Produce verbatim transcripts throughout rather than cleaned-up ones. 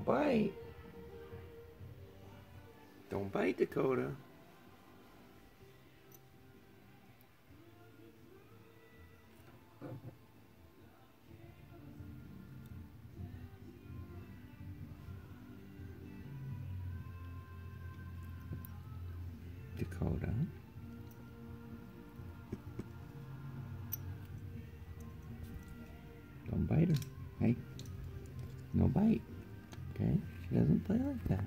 Don't bite. Don't bite, Dakota. Dakota. Don't bite her. Hey, no bite. Okay? She doesn't play like that.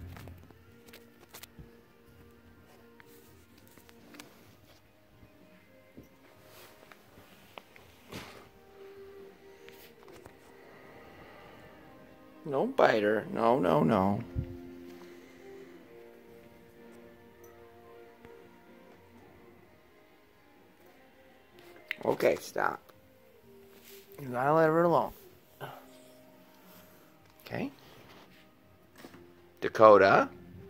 Don't bite her. No, no, no. Okay, stop. You gotta let her alone. Okay? Dakota.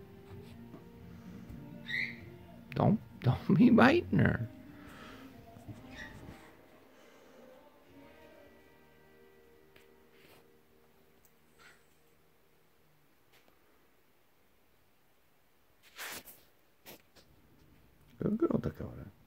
Don't, don't be biting her. Good girl, Dakota.